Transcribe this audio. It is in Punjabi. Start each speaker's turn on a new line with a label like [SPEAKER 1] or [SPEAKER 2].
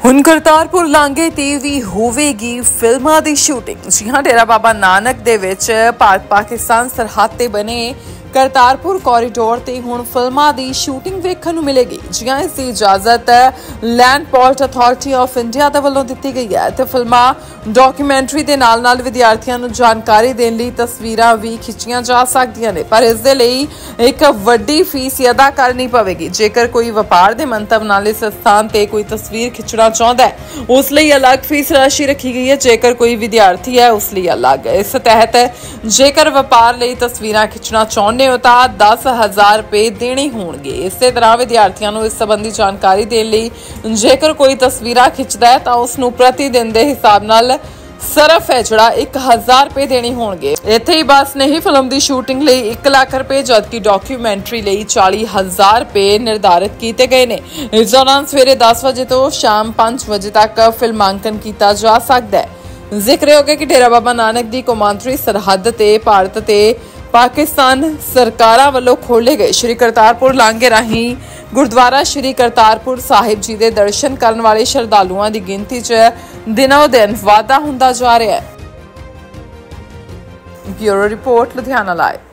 [SPEAKER 1] ਹੁਣ ਕਰਤਾਰਪੁਰ ਲਾਂਘੇ ਤੇ ਵੀ ਹੋਵੇਗੀ ਫਿਲਮਾਂ ਦੀ ਸ਼ੂਟਿੰਗ। ਜੀ ਹਾਂ, ਡੇਰਾ ਬਾਬਾ ਨਾਨਕ ਦੇ ਵਿੱਚ ਭਾਰਤ ਪਾਕਿਸਤਾਨ ਸਰਹੱਦ ਤੇ ਬਣੇ ਕਰਤਾਰਪੁਰ ਕੋਰੀਡੋਰ ਤੇ ਹੁਣ ਫਿਲਮਾਂ ਦੀ ਸ਼ੂਟਿੰਗ ਵੇਖਣ ਨੂੰ ਮਿਲੇਗੀ। ਜੀ ਹਾਂ, ਇਸ ਦੀ ਇਜਾਜ਼ਤ land port authority of India ਦੇ ਵੱਲੋਂ ਦਿੱਤੀ ਗਈ ਹੈ ਤੇ ਫਿਲਮਾਂ ਡਾਕੂਮੈਂਟਰੀ ਦੇ ਨਾਲ ਵਿਦਿਆਰਥੀਆਂ ਨੂੰ ਜਾਣਕਾਰੀ ਦੇਣ ਲਈ ਤਸਵੀਰਾਂ ਵੀ ਖਿੱਚੀਆਂ ਜਾ ਸਕਦੀਆਂ ਨੇ, ਪਰ ਇਸ ਦੇ ਲਈ ਇੱਕ ਵੱਡੀ ਫੀਸ ਅਦਾ ਕਰਨੀ ਪਵੇਗੀ। ਜੇਕਰ ਕੋਈ ਵਪਾਰ ਦੇ ਮੰਤਵ ਨਾਲ ਇਸ ਸਥਾਨ ਤੇ ਕੋਈ ਤਸਵੀਰ ਖਿੱਚਣਾ ਚਾਹੁੰਦਾ ਹੈ, ਉਸ ਲਈ ਅਲੱਗ ਫੀਸ ਰਾਸ਼ੀ ਰੱਖੀ ਗਈ ਹੈ। ਜੇਕਰ ਕੋਈ ਵਿਦਿਆਰਥੀ ਹੈ, ਉਸ ਲਈ ਅਲੱਗ। ਇਸ ਤਹਿਤ ਜੇਕਰ ਵਪਾਰ ਲਈ ਤਸਵੀਰਾਂ ਖਿੱਚਣਾ ਚਾਹੁੰਦੇ ਹੋ ਤਾਂ 10,000 ਰੁਪਏ ਦੇਣੇ ਹੋਣਗੇ। ਇਸੇ ਤਰ੍ਹਾਂ ਵਿਦਿਆਰਥੀਆਂ ਨੂੰ ਇਸ ਸੰਬੰਧੀ ਜਾਣਕਾਰੀ ਦੇਣ ਲਈ ਜੇਕਰ ਕੋਈ ਤਸਵੀਰਾਂ ਖਿੱਚਦਾ ਹੈ ਤਾਂ ਉਸ ਨੂੰ ਪ੍ਰਤੀ ਦਿਨ ਦੇ ਹਿਸਾਬ ਨਾਲ ਸਿਰਫ ਹੈ ਜਿਹੜਾ 1,000 ਰੁਪਏ ਦੇਣੇ ਹੋਣਗੇ। ਇੱਥੇ ਹੀ ਬਸ ਨਹੀਂ, ਫਿਲਮ ਦੀ ਸ਼ੂਟਿੰਗ ਲਈ 1 ਲੱਖ ਰੁਪਏ ਜਦਕਿ ਡਾਕੂਮੈਂਟਰੀ ਲਈ 40,000 ਰੁਪਏ ਨਿਰਧਾਰਿਤ ਕੀਤੇ ਗਏ ਨੇ। ਇਸ ਦੌਰਾਨ ਸਵੇਰੇ 10 ਵਜੇ ਤੋਂ ਸ਼ਾਮ 5 ਵਜੇ ਤੱਕ ਫਿਲਮਾਂਕਨ ਕੀਤਾ ਜਾ ਸਕਦਾ ਹੈ। ਜ਼ਿਕਰਯੋਗ ਹੈ ਕਿ ਡੇਰਾ ਬਾਬਾ ਨਾਨਕ ਦੀ ਕੌਮਾਂਤਰੀ ਸਰਹੱਦ ਤੇ ਭਾਰਤ ਤੇ ਪਾਕਿਸਤਾਨ ਸਰਕਾਰਾਂ ਵੱਲੋਂ ਖੋਲ੍ਹੇ ਗਏ ਸ਼੍ਰੀ ਕਰਤਾਰਪੁਰ ਲਾਂਘੇ ਰਾਹੀਂ ਗੁਰਦੁਆਰਾ ਸ਼੍ਰੀ ਕਰਤਾਰਪੁਰ ਸਾਹਿਬ ਜੀ ਦੇ ਦਰਸ਼ਨ ਕਰਨ ਵਾਲੇ ਸ਼ਰਧਾਲੂਆਂ ਦੀ ਗਿਣਤੀ 'ਚ ਦਿਨੋਂ ਦਿਨ ਵਾਧਾ ਹੁੰਦਾ ਜਾ ਰਿਹਾ ਹੈ। Bureau report, Ludhiana live.